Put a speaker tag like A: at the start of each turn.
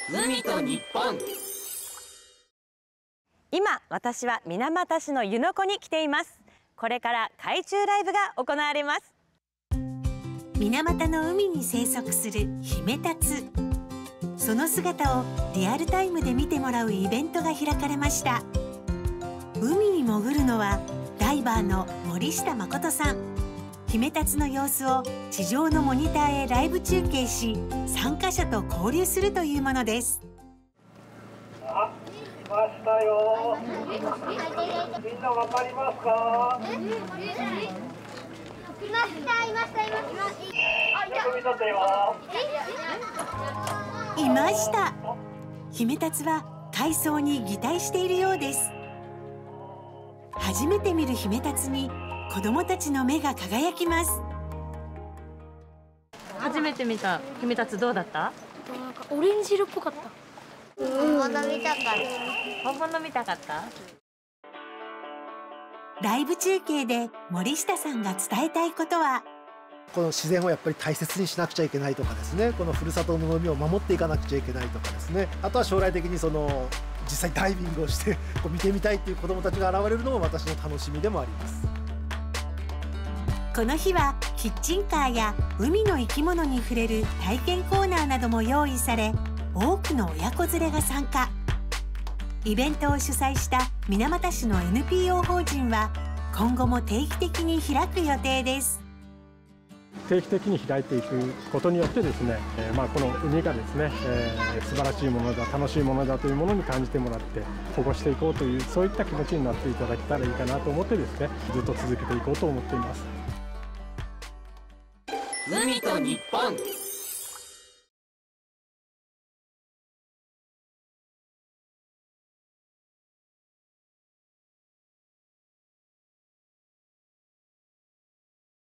A: 海と日本。
B: 今私は水俣市の湯の湖に来ています。これから海中ライブが行われます。
C: 水俣の海に生息するヒメタツ、その姿をリアルタイムで見てもらうイベントが開かれました。海に潜るのはダイバーの森下誠さん。ヒメタツの様子を地上のモニターへライブ中継し、参加者と交流するというものです。
D: あ、いましたよ。みんなわかりますか？
E: いました。
C: いました。ヒメタツは海藻に擬態しているようです。初めて見るヒメタツに子供たちの目が輝きます。
B: 初めて見たヒメタツどうだった？
E: なんかオレンジ色っぽかった。本物見たかった。
B: 本物見たかった？
C: ライブ中継で森下さんが伝えたいことは、
F: この自然をやっぱり大切にしなくちゃいけないとかですね、このふるさとの海を守っていかなくちゃいけないとかですね、あとは将来的に実際ダイビングをして見てみたいっていう子どもたちが現れるのも私の楽しみでもあります。
C: この日はキッチンカーや海の生き物に触れる体験コーナーなども用意され、多くの親子連れが参加。イベントを主催した水俣市の NPO 法人は今後も定期的に開く予定です。
G: 定期的に開いていくことによってですね、この海がですね、素晴らしいものだ、楽しいものだというものに感じてもらって保護していこうという、そういった気持ちになっていただけたらいいかなと思ってですね、ずっと続けていこうと思っています。
A: 海と日本。